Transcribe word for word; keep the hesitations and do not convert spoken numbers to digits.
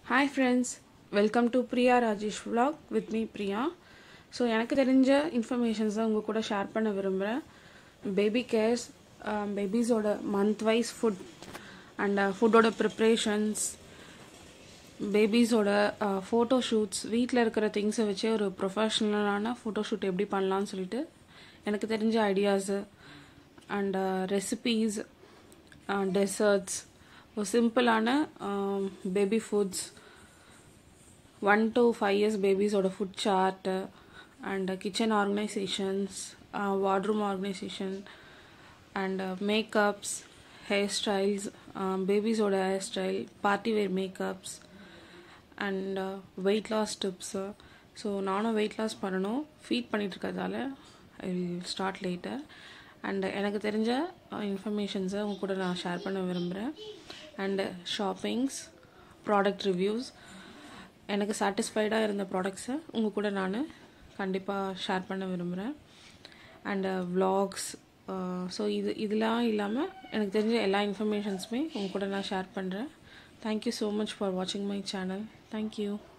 Hi friends, welcome to Priya Rajesh vlog with me Priya. So எனக்கு தெரிஞ்ச informations தான் உங்க கூட ஷேர் பண்ண விரும்புகிறேன். பேபி கேர்ஸ், பேபிஸோட மந்த் வைஸ் ஃபுட் அண்ட் ஃபுட்டோட ப்ரிப்ரேஷன்ஸ், பேபிஸோட ஃபோட்டோ ஷூட்ஸ், வீட்டில் இருக்கிற திங்ஸை வச்சே ஒரு ப்ரொஃபஷ்னலான ஃபோட்டோ ஷூட் எப்படி பண்ணலான்னு சொல்லிட்டு எனக்கு தெரிஞ்ச ஐடியாஸு அண்ட் ரெசிபீஸ், டெசர்ட்ஸ், ஒரு சிம்பிளான baby foods, one to five years பேபிஸோட food chart and kitchen organisations, wardrobe organisation and makeups, hair styles, பேபிஸோட hair style, party wear makeups and weight loss tips. So நானும் weight loss பண்ணணும், feed பண்ணிட்டு இருக்கிறதால I will start later. And எனக்கு தெரிஞ்ச இன்ஃபர்மேஷன்ஸை உங்க கூட நான் ஷேர் பண்ண விரும்புகிறேன். அண்டு ஷாப்பிங்ஸ், ப்ராடக்ட் ரிவ்யூஸ், எனக்கு சாட்டிஸ்ஃபைடாக இருந்த ப்ராடக்ட்ஸை உங்கள் கூட நான் கண்டிப்பாக ஷேர் பண்ண விரும்புகிறேன். And vlogs. ஸோ இது இதெல்லாம் இல்லாமல் எனக்கு தெரிஞ்ச எல்லா இன்ஃபர்மேஷன்ஸுமே உங்கள் கூட நான் ஷேர் பண்ணுறேன். தேங்க்யூ ஸோ மச் ஃபார் வாட்சிங் மை சேனல். தேங்க்யூ.